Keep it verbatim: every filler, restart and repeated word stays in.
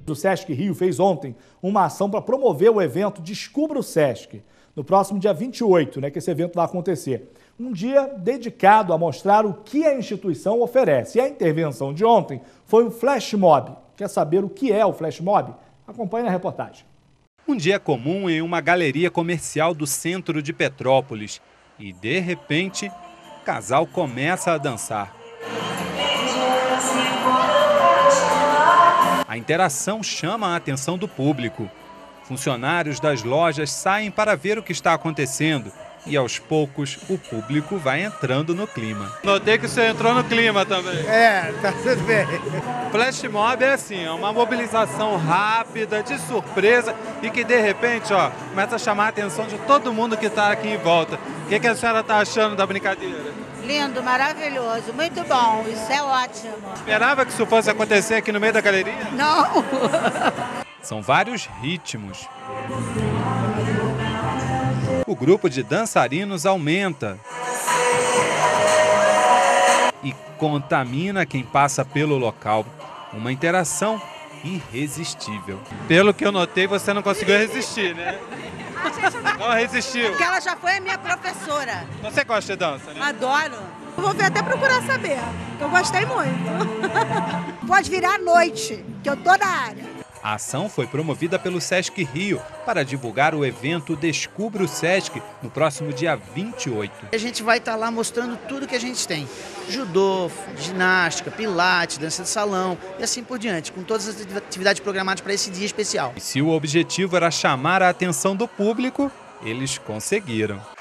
O Sesc Rio fez ontem uma ação para promover o evento Descubra o Sesc, no próximo dia vinte e oito, né, que esse evento vai acontecer. Um dia dedicado a mostrar o que a instituição oferece. E a intervenção de ontem foi um flash mob. Quer saber o que é o flash mob? Acompanhe a reportagem. Um dia comum em uma galeria comercial do centro de Petrópolis. E, de repente, o casal começa a dançar. A interação chama a atenção do público. Funcionários das lojas saem para ver o que está acontecendo. E, aos poucos, o público vai entrando no clima. Notei que você entrou no clima também. É, tá tudo bem. Flash mob é assim, é uma mobilização rápida, de surpresa e que, de repente, ó, começa a chamar a atenção de todo mundo que está aqui em volta. O que, que a senhora está achando da brincadeira? Lindo, maravilhoso, muito bom, isso é ótimo. Esperava que isso fosse acontecer aqui no meio da galeria? Não! São vários ritmos. O grupo de dançarinos aumenta e contamina quem passa pelo local. Uma interação irresistível. Pelo que eu notei, você não conseguiu resistir, né? Não resistiu. Porque ela já foi a minha professora. Você gosta de dança, né? Adoro. Eu vou ver até procurar saber, que eu gostei muito. Pode virar à noite, que eu tô na área. A ação foi promovida pelo Sesc Rio para divulgar o evento Descubra o Sesc no próximo dia vinte e oito. A gente vai estar lá mostrando tudo que a gente tem. Judô, ginástica, pilates, dança de salão e assim por diante, com todas as atividades programadas para esse dia especial. E se o objetivo era chamar a atenção do público, eles conseguiram.